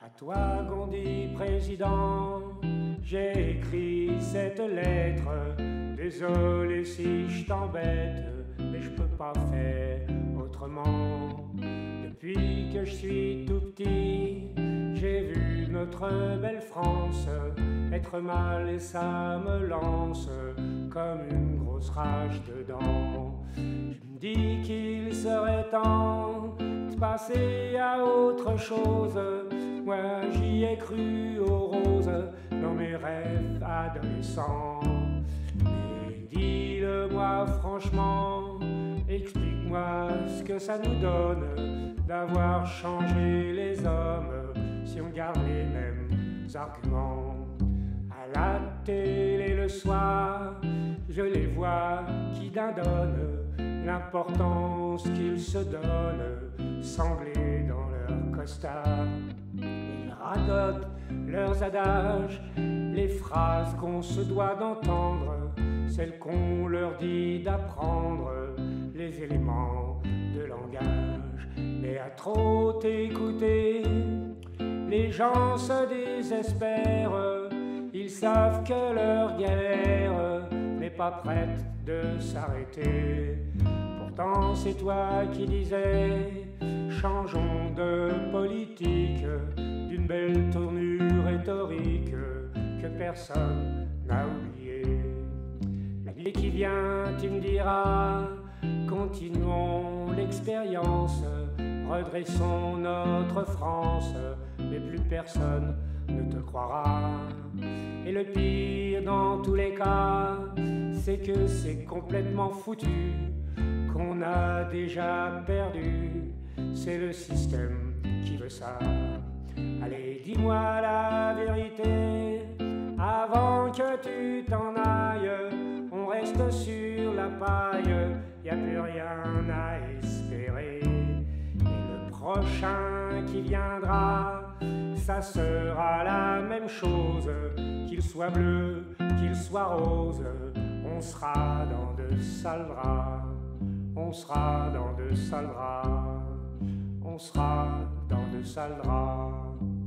À toi, Gondi, président, j'ai écrit cette lettre. Désolé si je t'embête, mais je peux pas faire autrement. Depuis que je suis tout petit, j'ai vu notre belle France être mal et ça me lance comme une grosse rage dedans. Je me dis qu'il serait temps de passer à autre chose. Moi j'y ai cru aux roses dans mes rêves adolescents. Mais dis-le-moi franchement, explique-moi ce que ça nous donne d'avoir changé les hommes si on garde les mêmes arguments. À la télé le soir, je les vois qui dindonnent l'importance qu'ils se donnent, sanglés dans leur costard. Ils radotent leurs adages, les phrases qu'on se doit d'entendre, celles qu'on leur dit d'apprendre, les éléments de langage. Mais à trop t'écouter, les gens se désespèrent. Ils savent que leur galère n'est pas prête de s'arrêter. Pourtant c'est toi qui disais, changeons de politique, d'une belle tournure rhétorique que personne n'a oublié. L'année qui vient, tu me diras, continuons l'expérience, redressons notre France, mais plus personne ne te croira. Et le pire dans tous les cas, c'est que c'est complètement foutu, qu'on a déjà perdu, c'est le système qui veut ça. Allez, dis-moi la vérité, avant que tu t'en ailles, on reste sur la paille, y a plus rien à espérer. Et le prochain qui viendra, ça sera la même chose, qu'il soit bleu, qu'il soit rose, on sera dans de sales draps, on sera dans de sales draps, on sera dans de sales draps.